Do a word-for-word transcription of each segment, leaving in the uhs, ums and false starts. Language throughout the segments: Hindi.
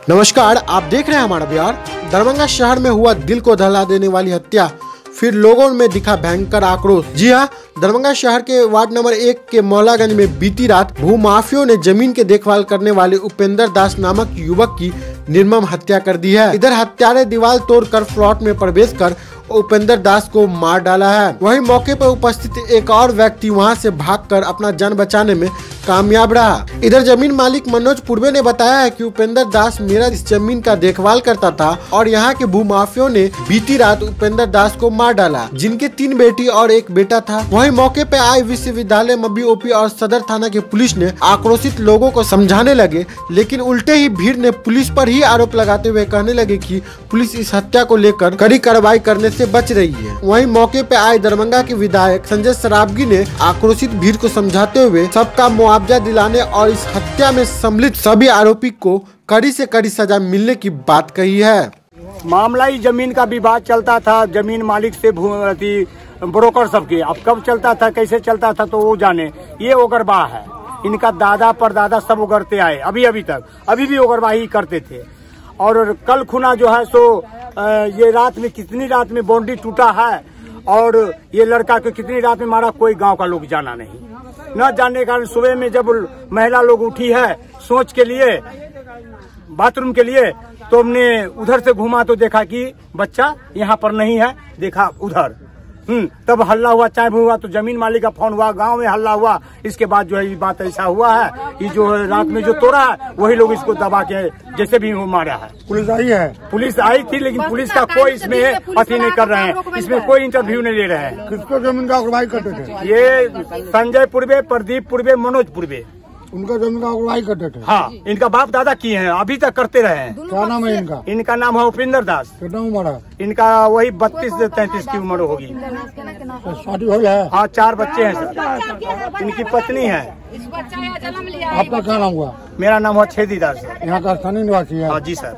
नमस्कार, आप देख रहे हैं हमारा बिहार। दरभंगा शहर में हुआ दिल को दहला देने वाली हत्या, फिर लोगों में दिखा भयंकर आक्रोश। जी हां, दरभंगा शहर के वार्ड नंबर एक के मौलागंज में बीती रात भूमाफियों ने जमीन के देखभाल करने वाले उपेंद्र दास नामक युवक की निर्मम हत्या कर दी है। इधर हत्यारे दीवार तोड़कर प्लॉट में प्रवेश कर उपेंद्र दास को मार डाला है। वहीं मौके पर उपस्थित एक और व्यक्ति वहां से भागकर अपना जान बचाने में कामयाब रहा। इधर जमीन मालिक मनोज पूर्वे ने बताया है कि उपेंद्र दास मेरा इस जमीन का देखभाल करता था और यहाँ के भूमाफियों ने बीती रात उपेंद्र दास को मार डाला, जिनके तीन बेटी और एक बेटा था। वहीं मौके पे आए विश्वविद्यालय मबी ओपी और सदर थाना के पुलिस ने आक्रोशित लोगों को समझाने लगे, लेकिन उल्टे ही भीड़ ने पुलिस पर ही आरोप लगाते हुए कहने लगे कि पुलिस इस हत्या को लेकर कड़ी कार्रवाई करने से बच रही है। वहीं मौके पे आए दरभंगा के विधायक संजय सरावगी ने आक्रोशित भीड़ को समझाते हुए सबका मुआवजा दिलाने और इस हत्या में सम्मिलित सभी आरोपी को कड़ी से कड़ी सजा मिलने की बात कही है। मामला ही जमीन का विवाद चलता था, जमीन मालिक से ब्रोकर सबके। अब कब चलता था, कैसे चलता था तो वो जाने। ये ओगरबाह है, इनका दादा परदादा सब उगरते आए, अभी अभी तक अभी भी ओगरबाही करते थे। और कल खुना जो है सो ये रात में कितनी रात में बाउंड्री टूटा है और ये लड़का को कितनी रात में मारा, कोई गांव का लोग जाना नहीं। न जानने के कारण सुबह में जब महिला लोग उठी है सोच के लिए, बाथरूम के लिए, तो हमने उधर से घूमा तो देखा कि बच्चा यहाँ पर नहीं है, देखा उधर। हम्म तब हल्ला हुआ, चाय हुआ, तो जमीन मालिक का फोन हुआ, गांव में हल्ला हुआ। इसके बाद जो है ये बात ऐसा हुआ है कि जो रात में जो तोड़ा है वही लोग इसको दबा के जैसे भी वो मारा है। पुलिस आई है, पुलिस आई थी, लेकिन पुलिस का कोई इसमें अति नहीं कर रहे हैं, इसमें कोई इंटरव्यू नहीं ले रहे हैं। किसको जमीन का अगुवाई करते थे? ये संजय पूर्वे, प्रदीप पूर्वे, मनोज पूर्वे, उनका जमीन का अगुवाई करते थे। हाँ, इनका बाप दादा किए हैं, अभी तक करते रहे हैं। क्या नाम है इनका? इनका नाम है उपेंद्र दास। कितना उम्र है इनका? वही बत्तीस से तैतीस की उम्र होगी। शादी हो है? हाँ, चार बच्चे हैं सर। इनकी पत्नी है। आपका क्या नाम हुआ? मेरा नाम है छेदी दास। यहाँ का स्थानीय निवासी है? हाँ जी सर।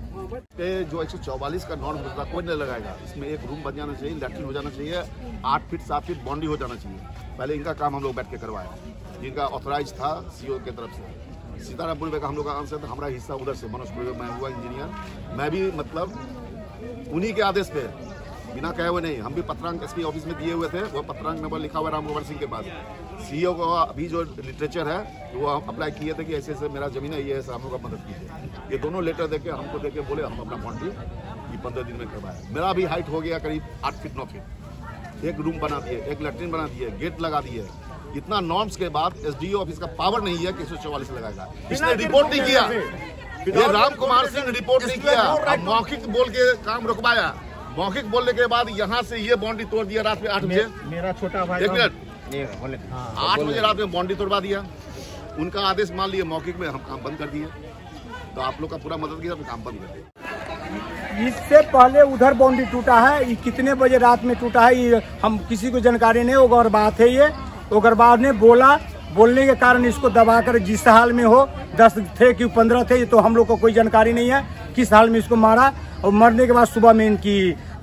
जो एक सौ चौवालीस का नॉर्म होता है कोई नहीं लगाएगा। इसमें एक रूम बन जाना चाहिए, लैट्रिन हो जाना चाहिए, आठ फीट सात फीट बाउंड्री हो जाना चाहिए। पहले इनका काम हम लोग बैठ के करवाए, जिनका ऑथराइज था सीओ के तरफ से। सीताराम पूर्वे का हम लोग का आंसर था, हमारा हिस्सा उधर से मनोज पूर्वे, मैं हुआ इंजीनियर, मैं भी मतलब उन्हीं के आदेश पे बिना कहे हुए नहीं, हम भी पत्रांक एसपी ऑफिस में दिए हुए थे। वो पत्रांक नंबर लिखा हुआ राम गोबर सिंह के पास। सीईओ को अभी जो लिटरेचर है वो हम अप्लाई किए थे कि ऐसे ऐसे मेरा जमीन है, ये ऐसा हम लोग का मदद कीजिए। ये दोनों लेटर देके हमको देके बोले हम अपना बाउंड्री ये पंद्रह दिन में करवाए। मेरा भी हाइट हो गया करीब आठ फीट नौ फीट। एक रूम बना दिए, एक लेट्रिन बना दिए, गेट लगा दिए। इतना नॉर्म्स के बाद एसडीओ ऑफिस का पावर नहीं है कि एक सौ चौवालीस लगाएगा। इसने रिपोर्ट नहीं किया, ये राम कुमार सिंह ने रिपोर्ट नहीं किया, मौखिक बोल के काम रुकवाया। मौखिक बोलने के बाद यहाँ से ये बाउंड्री तोड़ दिया रात में आठ बजे। मेरा छोटा भाई एक मिनट आठ बजे रात में बाउंड्री तोड़वा दिया। उनका आदेश मान लिए, मौखिक में हम काम बंद कर दिए। तो आप लोग का पूरा मदद किया, काम बंद कर दिया। इससे पहले उधर बाउंड्री टूटा है, ये कितने बजे रात में टूटा है ये हम किसी को जानकारी नहीं। ओगरबाह है ये, ओगरबाह ने बोला, बोलने के कारण इसको दबाकर जिस हाल में हो, दस थे कि पंद्रह थे, ये तो हम लोग को कोई जानकारी नहीं है किस हाल में इसको मारा। और मरने के बाद सुबह में इनकी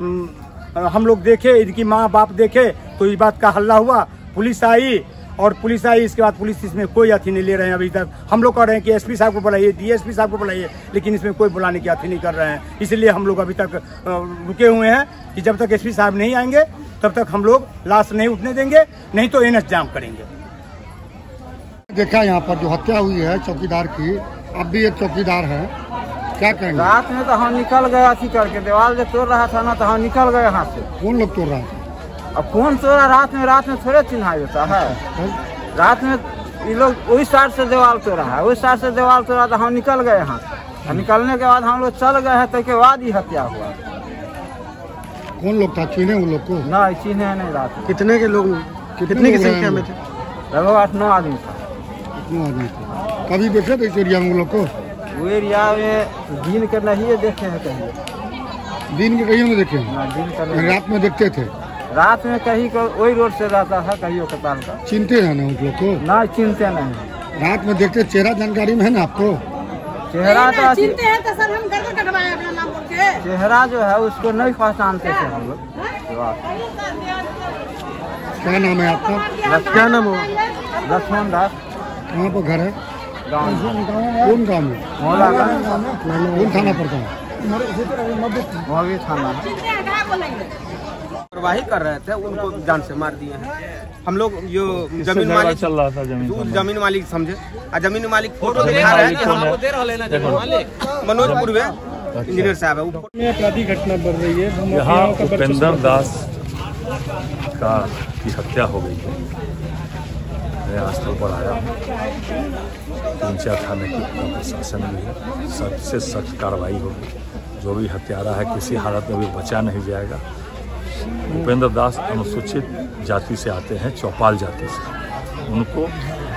हम लोग देखे, इनकी माँ बाप देखे तो इस बात का हल्ला हुआ। पुलिस आई और पुलिस आई, इसके बाद पुलिस इसमें कोई अथी नहीं ले रहे हैं। अभी तक हम लोग कह रहे हैं कि एसपी साहब को बुलाइए, डीएसपी साहब को बुलाइए, लेकिन इसमें कोई बुलाने की अथी नहीं कर रहे हैं। इसलिए हम लोग अभी तक रुके हुए हैं कि जब तक एसपी साहब नहीं आएंगे तब तक हम लोग लाश नहीं उठने देंगे, नहीं तो एनएच जाम करेंगे। देखा यहाँ पर जो हत्या हुई है चौकीदार की, अब भी एक चौकीदार है, क्या कहेंगे? रात में तो हम निकल गए अथी करके, दीवार जब तोड़ रहा था ना तो हम निकल गए यहाँ से। कौन लोग तोड़ रहा था? अब कौन तोड़ा रात में? रात में थोड़े चिन्हाई होता है। रात में ये लोग वही साइड से दीवार तोड़ा है, वही साइड से दीवार तोड़ा तो हम निकल गए यहाँ से। निकलने के बाद हम लोग चल गए हैं, तो के बाद ही हत्या हुआ। कौन लोग था, चीने उन लोग को? नहीं चीने नहीं। रात में कितने के लोग, कितने की संख्या में थे? लगभग आठ नौ आदमी था। नौ आदमी थे। कभी देखे थे इस एरिया में उन लोग को? वो एरिया में दिन के नहीं देखे हैं कहीं। दिन के कहीं में देखे? दिन का रात में देखते थे? रात में कहीं को वही रोड से रहता था, कहीं कताल का। चिंते हैं ना उन लोग को? ना चिंते नहीं। रात में देखते, चेहरा जानकारी में है ना आपको? चेहरा तो चिंते हैं तो सर हम घर कटवाए अपना नाम बोल के। चेहरा जो है उसको नहीं पहचानते थे हम लोग। क्या नाम है आपका? क्या नाम हो? लक्ष्मण दास। कहाँ पर घर है? गाँव कौन गाँव में? मोहला कौन थाना पड़ता है? मोहगी थाना कार्रवाई कर रहे थे, उनको जान से मार दिए हैं। हम लोग जो जमीन मालिक चल रहा था जमीन जो जमीन मालिक समझे, और जमीन मालिक फोटो दिखा रहे हैं कि हम लोग दे रहे हैं जमीन मालिक मनोज पूर्वे इंजीनियर साहब है। अपराधी घटना बढ़ रही है, यहाँ उपेंद्र दास का की हत्या हो गई है। मैं स्थल पर आया हूँ, तीन चार थाने की प्रशासन भी है, सबसे सख्त कार्रवाई होगी। जो भी हत्यारा है किसी हालत में भी बचा नहीं जाएगा। उपेंद्र दास अनुसूचित जाति से आते हैं, चौपाल जाति से। उनको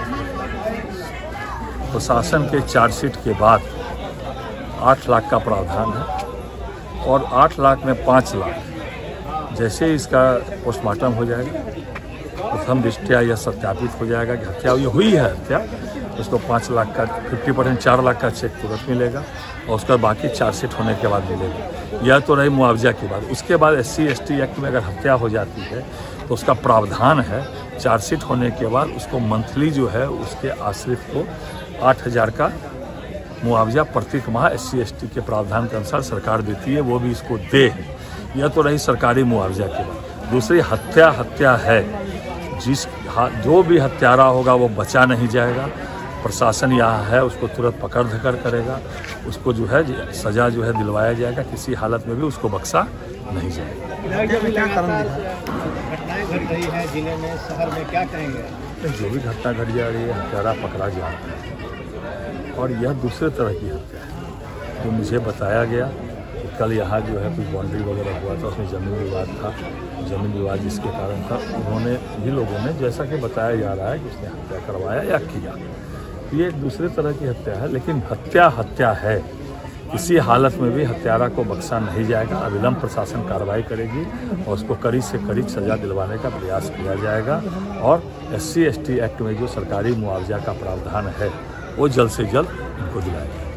प्रशासन के चार्जशीट के बाद आठ लाख का प्रावधान है और आठ लाख में पाँच लाख जैसे ही इसका पोस्टमार्टम हो जाएगा, प्रथम दृष्टया यह सत्यापित हो जाएगा कि हत्या हुई है हत्या, उसको पाँच लाख का फिफ्टी परसेंट चार लाख का चेक तुरंत मिलेगा और उसका बाकी चार्जशीट होने के बाद मिलेगा। यह तो रही मुआवजा की बात। उसके बाद S C S T act में अगर हत्या हो जाती है तो उसका प्रावधान है चार्जशीट होने के बाद उसको मंथली जो है उसके आश्रित को आठ हज़ार का मुआवजा प्रत्येक माह एस सी एस टी के प्रावधान के अनुसार सरकार देती है, वो भी इसको दे। यह तो रही सरकारी मुआवजा की बात। दूसरी हत्या हत्या है, जिस जो भी हत्यारा होगा वो बचा नहीं जाएगा। प्रशासन यहाँ है, उसको तुरंत पकड़ धकड़ करेगा, उसको जो है सजा जो है दिलवाया जाएगा, किसी हालत में भी उसको बख्शा नहीं जाएगा। घट रही है जिले में, शहर में, क्या कहेंगे? जो भी घटना घट जा रही है, हत्यारा पकड़ा जा रहा है और यह दूसरे तरह की हत्या है। जो मुझे बताया गया कि कल यहाँ जो है कुछ बाउंड्री वगैरह हुआ था, उसमें ज़मीन विवाद था, ज़मीन विवाद जिसके कारण था, उन्होंने भी लोगों ने जैसा कि बताया जा रहा है कि उसने हत्या करवाया या किया। ये एक दूसरे तरह की हत्या है, लेकिन हत्या हत्या है। किसी हालत में भी हत्यारा को बख्शा नहीं जाएगा। अविलंब प्रशासन कार्रवाई करेगी और उसको कड़ी से कड़ी सजा दिलवाने का प्रयास किया जाएगा और S C S T act में जो सरकारी मुआवजा का प्रावधान है वो जल्द से जल्द उनको दिलाएगा।